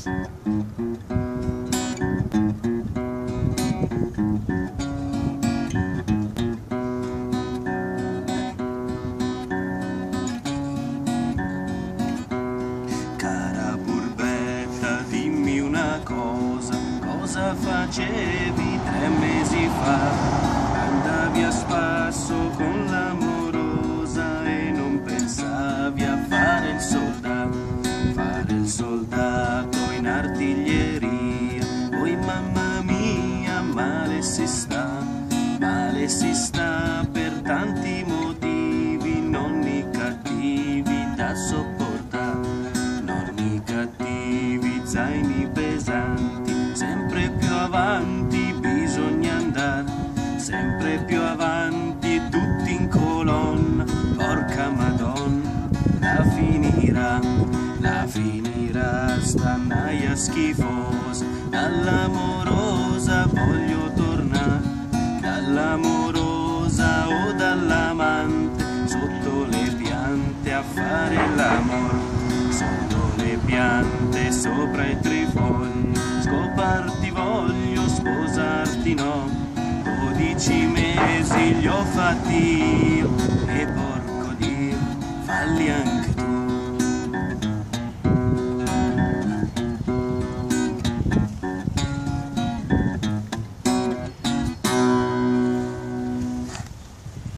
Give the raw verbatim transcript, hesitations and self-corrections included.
Cara burbetta, dimmi una cosa, cosa facevi tre mesi fa? Andavi a spasso con l'amorosa e non pensavi a fare il soldato, fare il soldato in artiglieria. Poi mamma mia, male si sta, male si sta per tanti motivi, nonni cattivi da sopportare, nonni cattivi, zaini pesanti, sempre più avanti bisogna andare, sempre più avanti, tutti in colonna, porca madonna, la finirà, la finirà sta naia schifosa, dall'amorosa voglio tornare, dall'amorosa o dall'amante, sotto le piante a fare l'amore, sotto le piante sopra i trifogli, scoparti voglio, sposarti no, dodici mesi li ho fatti io, e porco Dio, falli anche